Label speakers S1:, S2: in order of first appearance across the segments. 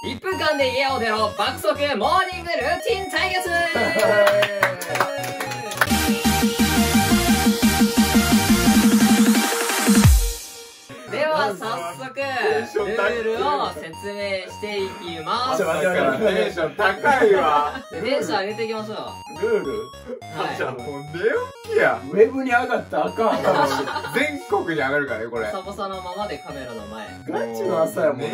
S1: 1分間で家を出ろ爆速モーニングルーティン対決では早速ルールを説明していきます。
S2: テンション高いわ。
S1: テンション上げていきましょう。
S2: ルールじゃあもう寝起きや。
S3: ウェブに上がったらあかん。
S2: 全国に上がるからねこれ。
S1: サボサのままでカメラの前。
S3: ガチの朝やもん。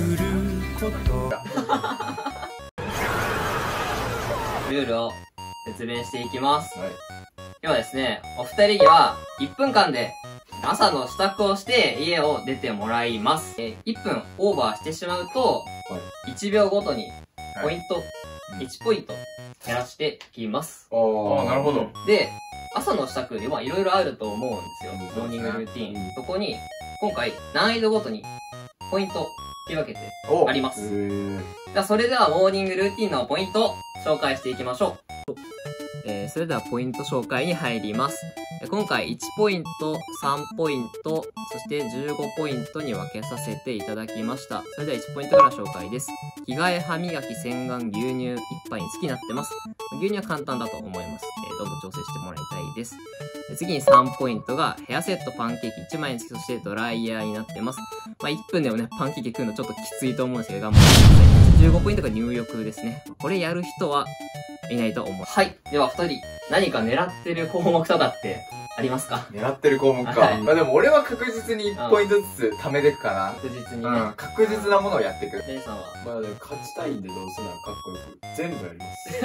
S1: ルールを説明していきます。今日はですね、お二人には1分間で朝の支度をして家を出てもらいます。1分オーバーしてしまうと、1秒ごとにポイント、1ポイント減らしていきます。
S2: ああ、なるほど。
S1: で、朝の支度でいろいろあると思うんですよ。モーニングルーティーン。そこに、今回難易度ごとにポイント切り分けてあります。それではモーニングルーティーンのポイントを紹介していきましょう。それではポイント紹介に入ります。今回1ポイント、3ポイント、そして15ポイントに分けさせていただきました。それでは1ポイントから紹介です。着替え、歯磨き、洗顔、牛乳1杯に好きになってます。牛乳は簡単だと思います。どんどん調整してもらいたいです。次に3ポイントがヘアセット、パンケーキ1枚につき、そしてドライヤーになってます。1分でもね、パンケーキ食うのちょっときついと思うんですけど、頑張ってください。15ポイントが入浴ですね。これやる人はいないと思う。はい。では2人、何か狙ってる項目とかってありますか？
S2: 狙ってる項目か。まあでも俺は確実に1ポイントずつ貯めていくかな。
S1: 確実にね。
S2: 確実なものをやっていく。
S1: レイさんは
S3: まあでも勝ちたいんでどうせならかっこよく全部やります。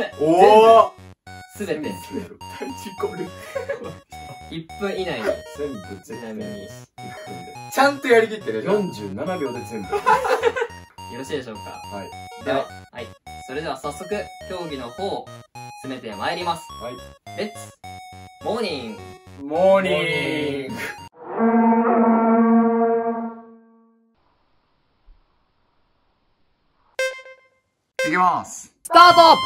S2: おお
S1: すべて。
S3: 第一コール。
S1: 1分以内に。
S3: 全部絶対
S1: ちなみに
S3: 1分で。
S2: ちゃんとやりきってね。
S3: 47秒で全部。
S1: よろしいでしょうか？
S3: はい。
S1: では、はい。それでは早速、競技の方、進めてまいります。
S3: はい。
S1: レッツモーニング
S3: モーニング。
S2: いきます。
S1: スタート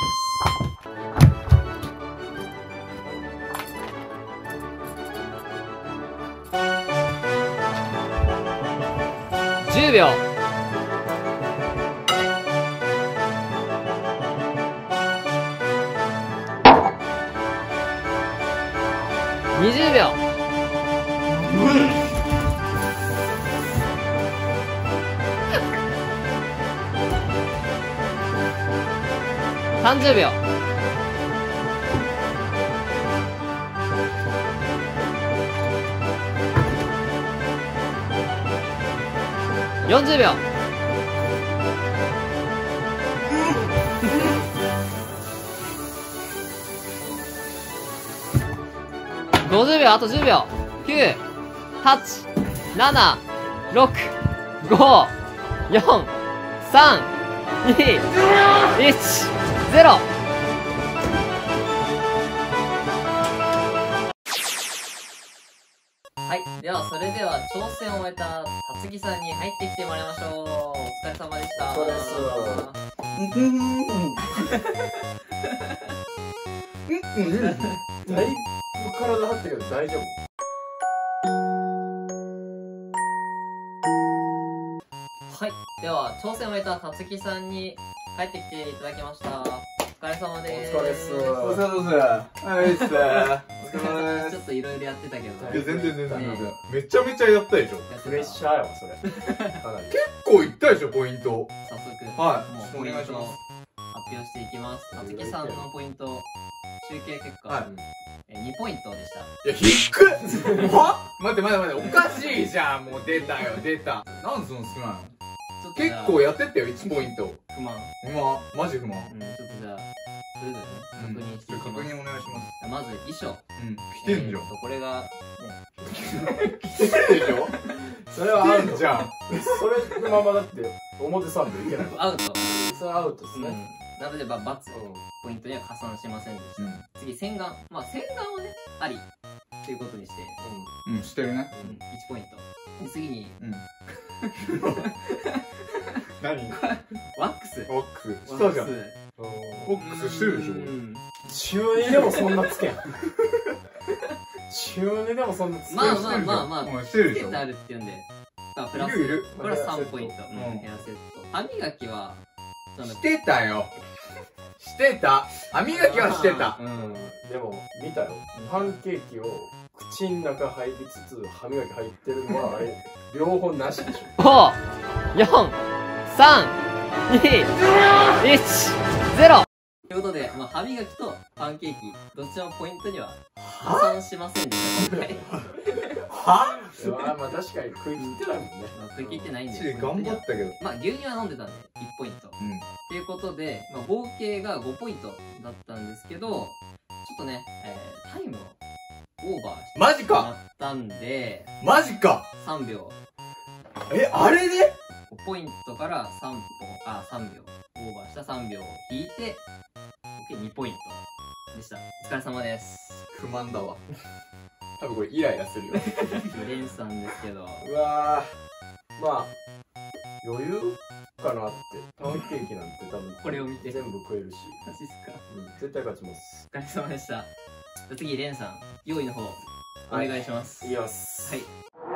S1: ！10秒。20秒。30秒。40秒。50秒、あと10秒。9、8、7、6、5、4、3、2、1、0。はい。では、それでは、挑戦を終えた、たつきさんに入ってきてもらいましょう。お疲れ様でした。
S3: お疲れ様だいぶ体張ったけど大丈夫？
S1: はい。では、挑戦を終えたたつきさんに帰ってきていただきました。お疲れ様です。
S3: お疲れっす。
S2: お疲れ様です。はいっす。お疲れ様です。
S1: ちょっといろいろやってたけど。
S2: いや全然。めちゃめちゃやったでしょ。
S3: プレッシャーやわそれ。かなり。
S2: 結構いったでしょポイント。
S1: 早速、
S2: はい
S1: もうポイントを発表していきます。たつきさんのポイント、集計結果、2ポイントでした。
S2: いや低っ。は？待っておかしいじゃん。もう出たよ出た。なんでその少ないの？結構やってったよ1ポイント。
S1: 不満。
S2: マジ不満。
S1: ちょっとじゃあ、それぞれね、確認していきます。
S2: 確認お願いします。
S1: まず、衣装。
S2: 来てんじゃん。
S1: これが、ね、
S2: 来てるでしょ。
S3: それはアウト
S2: じゃん。
S3: それのままだって表参道いけない。
S1: アウト。
S3: それはアウトですね。
S1: なので、×ポイントには加算しませんでした。次、洗顔。まあ、洗顔はね、あり。ということにして、
S2: してるね。
S1: 1ポイント。次に、
S2: 何？
S1: ワックス。
S2: ワックスしたじゃん。ワックスしてるでしょ。
S3: 中2でもそんなつけん。中2でもそんなつけん。
S1: まあ、
S2: してるでしょ。
S1: つけてあるって言うんで、プラス、これは3ポイント。ヘアセット。歯磨きは、
S2: してたよ。してた。歯磨きはしてた。
S3: でも見たよ、パンケーキを口の中入りつつ歯磨き入ってるのはあれ両方なしでしょ。
S1: 5、4、3、2、1、0。ということで、まあ、歯磨きとパンケーキ、どっちもポイントには加算しませんでした、今回。
S2: は？
S3: まあ確かに食い切ってないもんね。
S1: まあ、食い切ってないんで。
S2: 頑張ったけど。
S1: まあ、牛乳は飲んでたんで、1ポイント。っていうことで、まあ、合計が5ポイントだったんですけど、ちょっとね、タイムをオーバーして
S2: マジか
S1: しまったんで、
S2: マジか
S1: 3秒。
S2: あれで
S1: 5ポイントから3秒オーバーした3秒を引いて合計2ポイントでした。お疲れ様です。
S2: 不満だわ。多分これイライラするよ。
S1: レンさんですけど、
S3: うわー、まあ余裕かなって。パンケーキなんて多分
S1: これを見て
S3: 全部食えるし、
S1: マジっすか。
S3: 絶対勝ちます。
S1: お疲れ様でした。じゃあ次レンさん、用意の方お願いします。
S3: いきます。
S1: はい。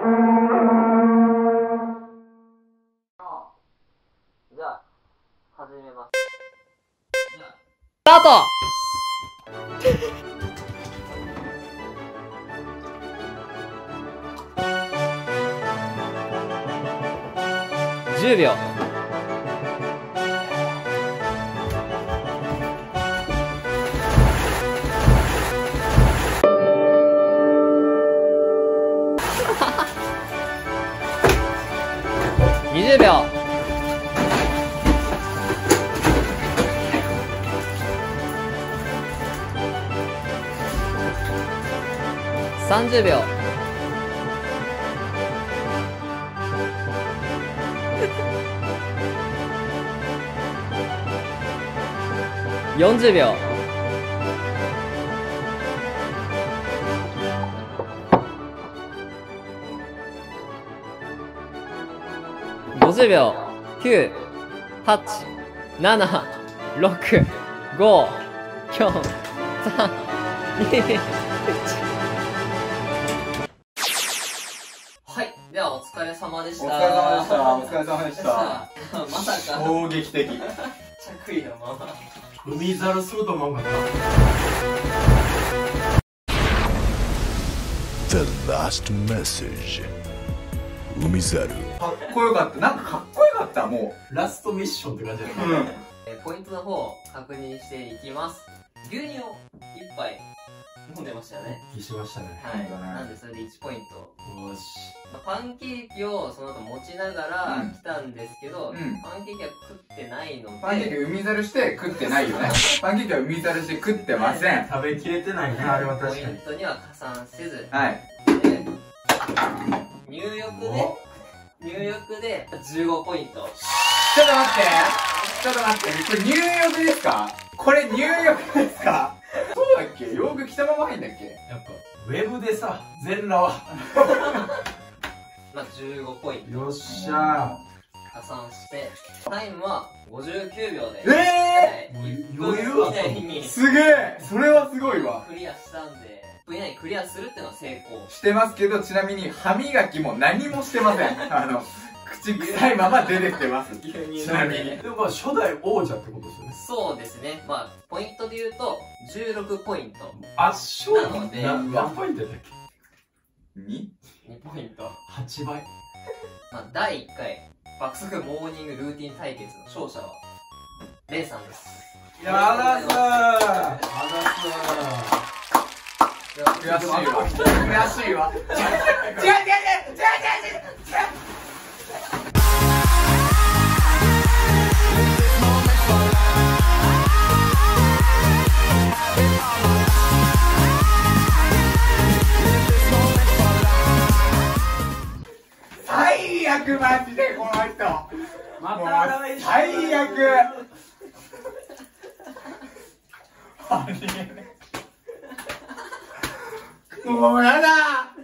S1: じゃあ始めます。じゃあスタート。10秒。20秒。30秒。40秒。50秒。9、8、7、6、5、4、3、2、1。はい。では、お疲れ様でした。
S2: お疲れ様でした。お疲れ様でした。
S1: まさか。
S2: 衝撃的。
S1: 着衣のまま。
S3: 海猿すると思うかった。
S4: The last message. 海猿。
S2: かっこよかった。なんかかっこよかった、も
S3: ラストミッションって感じだ
S2: う。うん。
S1: ポイントの方、確認していきます。牛乳を1杯飲んでましたよね。
S3: しましたね。
S1: はい。なんでそれで1ポイント。
S3: よし。
S1: パンケーキをその後持ちながら来たんですけど、パンケーキは食ってないので、
S2: パンケーキ海猿して食ってないよね。パンケーキは海猿して食ってません。
S3: 食べきれてないね、あれは確かに。
S1: ポイントには加算せず、
S2: はい。
S1: で入浴で15ポイント。
S2: ちょっと待ってちょっと待って、これ入浴ですか？これ入浴ですか？そうだっけ？洋服着たまま入んだっけ？
S3: やっぱウェブでさ、全裸は
S1: まあ15ポイント
S3: よっしゃ
S1: 加算して、タイムは59秒で、
S3: ー。余裕は
S1: 以内に
S2: すげえ！それはすごいわ。
S1: クリアしたんで、1分以内にクリアするっていうのは成功。
S2: してますけど、ちなみに歯磨きも何もしてません。口臭いまま出てってます。ちなみに。
S3: でもまあ初代王者ってことですよね。
S1: そうですね。まあ、ポイントで言うと、16ポイント。
S3: 圧勝
S1: なので
S3: 何ポイントだっけ？
S2: 2？
S1: 2ポイント。
S3: 8倍。
S1: まあ、第1回、爆速モーニングルーティン対決の勝者は、レイさんです。
S3: やだぞー。やだ
S2: 悔しいわ。悔しいわ。違う違う違う違う違う違う。最悪マジでこの人。
S3: ま
S2: もう
S3: た来週。
S2: 最悪。もうやだ。